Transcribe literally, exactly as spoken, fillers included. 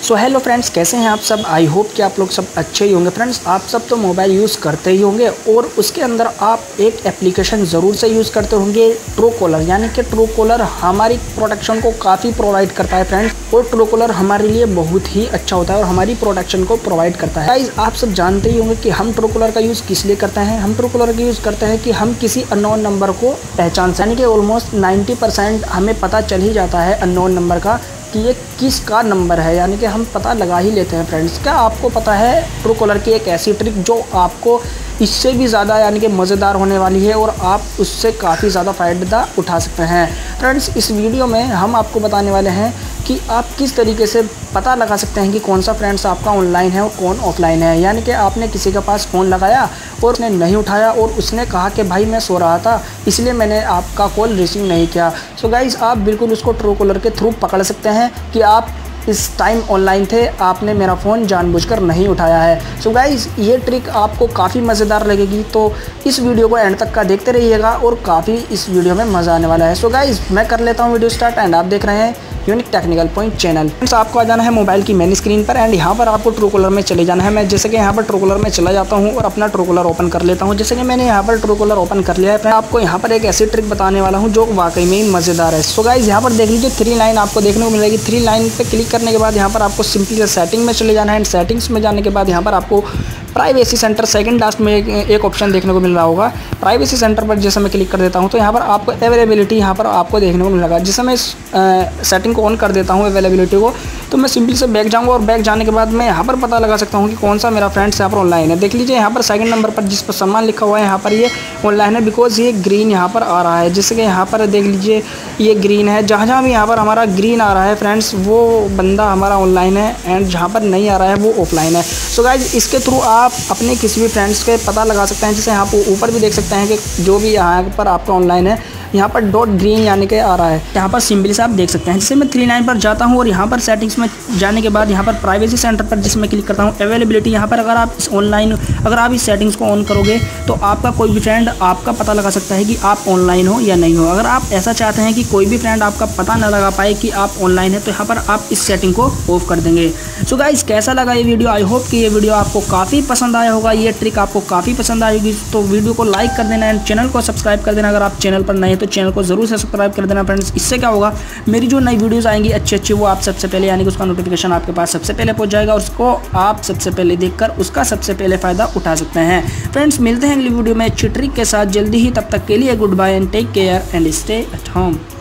So hello friends, कैसे हैं आप सब। आई होप कि आप लोग सब अच्छे ही होंगे। फ्रेंड्स, आप सब तो मोबाइल यूज़ करते ही होंगे और उसके अंदर आप एक एप्लीकेशन ज़रूर से यूज़ करते होंगे, ट्रू कॉलर। यानी कि ट्रू कॉलर हमारी प्रोटेक्शन को काफ़ी प्रोवाइड करता है फ्रेंड्स, और ट्रू कॉलर हमारे लिए बहुत ही अच्छा होता है और हमारी प्रोटेक्शन को प्रोवाइड करता है। गाइस, आप सब जानते ही होंगे कि हम ट्रू कॉलर का यूज़ किस लिए करते हैं। हम ट्रू कॉलर का यूज़ करते हैं कि हम किसी अननोन नंबर को पहचान सकें। यानी कि ऑलमोस्ट नाइन्टी परसेंट हमें पता चल ही जाता है अननोन नंबर का कि ये किसका नंबर है, यानी कि हम पता लगा ही लेते हैं। फ्रेंड्स, क्या आपको पता है ट्रू कॉलर की एक ऐसी ट्रिक जो आपको इससे भी ज़्यादा यानी कि मज़ेदार होने वाली है और आप उससे काफ़ी ज़्यादा फ़ायदा उठा सकते हैं। फ्रेंड्स, इस वीडियो में हम आपको बताने वाले हैं कि आप किस तरीके से पता लगा सकते हैं कि कौन सा फ्रेंड्स आपका ऑनलाइन है और कौन ऑफलाइन है। यानी कि आपने किसी के पास फ़ोन लगाया और उसने नहीं उठाया और उसने कहा कि भाई मैं सो रहा था इसलिए मैंने आपका कॉल रिसीव नहीं किया। सो गाइज़, आप बिल्कुल उसको ट्रू कॉलर के थ्रू पकड़ सकते हैं कि आप इस टाइम ऑनलाइन थे, आपने मेरा फ़ोन जानबूझकर नहीं उठाया है। सो गाइज़, ये ट्रिक आपको काफ़ी मज़ेदार लगेगी, तो इस वीडियो को एंड तक का देखते रहिएगा और काफ़ी इस वीडियो में मज़ा आने वाला है। सो गाइज़, मैं कर लेता हूँ वीडियो स्टार्ट एंड आप देख रहे हैं unique technical point channel. Friends, आपको आ जाना है मोबाइल की मेन स्क्रीन पर एंड यहाँ पर आपको ट्रू कॉलर में चले जाना है। मैं जैसे कि यहाँ पर ट्रू कॉलर में चला जाता हूँ और अपना ट्रू कॉलर ओपन कर लेता हूँ। जैसे कि मैंने यहाँ पर ट्रू कॉलर ओपन कर लिया है, मैं आपको यहाँ पर एक ऐसी ट्रिक बताने वाला हूँ जो वाकई में मज़ेदार है। सो गाइज़, यहाँ पर देख लीजिए थ्री लाइन आपको देखने को मिलेगी। थ्री लाइन पर क्लिक करने के बाद यहाँ पर आपको सिंपली से सेटिंग में चले जाना है एंड सेटिंग्स में जाने के बाद यहाँ पर आपको प्राइवेसी सेंटर सेकंड लास्ट में एक, एक ऑप्शन देखने को मिल रहा होगा। प्राइवेसी सेंटर पर जैसे मैं क्लिक कर देता हूं तो यहाँ पर आपको अवेलेबिलिटी यहाँ पर आपको देखने को मिलेगा। जैसे मैं इस सेटिंग को ऑन कर देता हूं अवेलेबिलिटी को, तो मैं सिंपली से बैक जाऊंगा और बैक जाने के बाद मैं यहाँ पर पता लगा सकता हूँ कि कौन सा मेरा फ्रेंड्स यहाँ पर ऑनलाइन है। देख लीजिए यहाँ पर सेकंड नंबर पर जिस पर सम्मान लिखा हुआ है यहाँ पर ये ऑनलाइन है, बिकॉज ये ग्रीन यहाँ पर आ रहा है। जैसे कि यहाँ पर देख लीजिए ये ग्रीन है, जहाँ जहाँ भी यहाँ पर हमारा ग्रीन आ रहा है फ्रेंड्स वो बंदा हमारा ऑनलाइन है एंड जहाँ पर नहीं आ रहा है वो ऑफलाइन है। सो गाइज, इसके थ्रू आप अपने किसी भी फ्रेंड्स के पता लगा सकते हैं। जैसे यहाँ पर ऊपर भी देख सकते हैं कि जो भी यहाँ पर आपका ऑनलाइन है यहाँ पर डॉट ग्रीन यानी कि आ रहा है। यहाँ पर सिंपली से आप देख सकते हैं। जैसे मैं थ्री लाइन पर जाता हूँ और यहाँ पर सेटिंग्स में जाने के बाद यहाँ पर प्राइवेसी सेंटर पर जिसमें क्लिक करता हूँ अवेलेबिलिटी, यहाँ पर अगर आप इस ऑनलाइन अगर आप इस सेटिंग्स को ऑन करोगे तो आपका कोई भी फ्रेंड आपका पता लगा सकता है कि आप ऑनलाइन हो या नहीं हो। अगर आप ऐसा चाहते हैं कि कोई भी फ्रेंड आपका पता ना लगा पाए कि आप ऑनलाइन है तो यहाँ पर आप इस सेटिंग को ऑफ कर देंगे। सो गाइस, कैसा लगा ये वीडियो। आई होप कि ये वीडियो आपको काफ़ी पसंद आया होगा, ये ट्रिक आपको काफ़ी पसंद आएगी। तो वीडियो को लाइक कर देना एंड चैनल को सब्सक्राइब कर देना। अगर आप चैनल पर नए हैं तो चैनल को जरूर सब्सक्राइब कर देना फ्रेंड्स। इससे क्या होगा, मेरी जो नई वीडियोस आएंगी अच्छी अच्छी वो आप सबसे पहले यानी कि उसका नोटिफिकेशन आपके पास सबसे पहले पहुंच जाएगा और उसको आप सबसे पहले देखकर उसका सबसे पहले फ़ायदा उठा सकते हैं। फ्रेंड्स, मिलते हैं अगली वीडियो में अच्छी ट्रिक के साथ जल्दी ही। तब तक के लिए goodbye and take care and stay at home.